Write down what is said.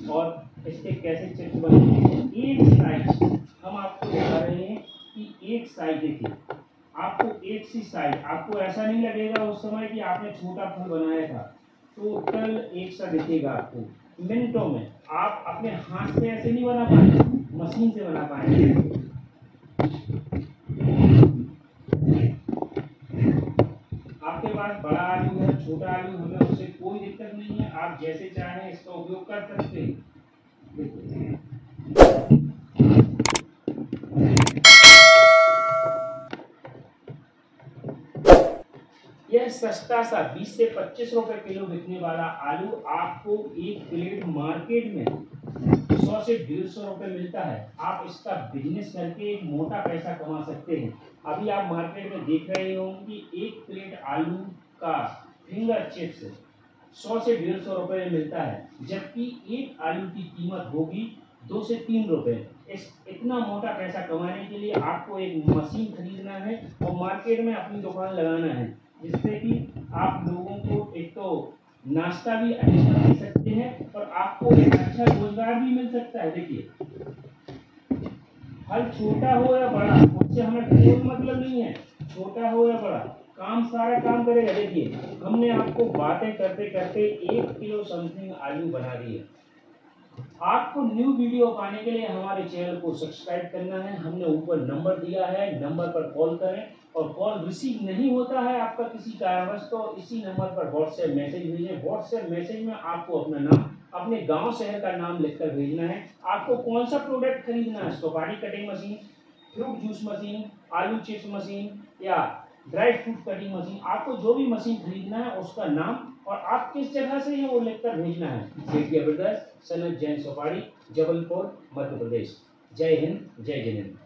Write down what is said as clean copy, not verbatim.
और इसके कैसे चिप्स बनते हैं। एक साइज हम आपको बता रहे हैं कि एक साइज देखिए, आपको एक सी साइज, आपको ऐसा नहीं लगेगा उस समय कि आपने छोटा फल बनाया था। टोटल एक सा दिखेगा आपको। मिनटों में आप अपने हाथ से ऐसे नहीं बना पाएंगे, मशीन से बना पाएंगे। आपके पास बड़ा आलू है, छोटा आलू, हमें उससे कोई दिक्कत नहीं है, आप जैसे चाहें इसका उपयोग कर सकते हैं। यह सस्ता सा 20 से 25 रुपए किलो बिकने वाला आलू आपको एक प्लेट मार्केट में 100 से 150 रुपए मिलता है। आप इसका बिजनेस करके एक मोटा पैसा कमा सकते हैं। अभी आप मार्केट में देख रहे होंगे कि एक प्लेट आलू का फिंगर चिप्स 100 से 150 रुपए में मिलता है, जबकि एक आलू की कीमत होगी 2 से 3 रुपए। इतना मोटा पैसा कमाने के लिए आपको एक मशीन खरीदना है और मार्केट में अपनी दुकान लगाना है, जिससे कि आप लोगों को एक तो नाश्ता भी अच्छा दे सकते हैं और आपको एक अच्छा रोजगार भी मिल सकता है। देखिए, फल छोटा हो या बड़ा, उससे हमें कोई मतलब नहीं है, छोटा हो या बड़ा, काम सारा काम करेगा। देखिए, हमने आपको बातें करते करते 1 किलो समथिंग आलू बना दिए। आपको न्यू वीडियो पाने के लिए हमारे चैनल को सब्सक्राइब करना है। हमने ऊपर नंबर दिया है, नंबर पर कॉल करें, और कॉल रिसीव नहीं होता है आपका किसी कारणवश तो इसी नंबर पर व्हाट्सएप मैसेज भेजें। व्हाट्सएप मैसेज में आपको अपना नाम, अपने गांव शहर का नाम लिखकर भेजना है। आपको कौन सा प्रोडक्ट खरीदना है, सुपारी cutting machine, fruit juice machine, आलू चिप्स मशीन या ड्राई फ्रूट कटिंग मशीन, आपको जो भी मशीन खरीदना है उसका नाम और आप किस जगह से हैं वो लिखकर भेजना है। सेठिया ब्रदर्स, सनत जैन सुपारी, जबलपुर, मध्य प्रदेश। जय हिंद, जय जिनेंद्र।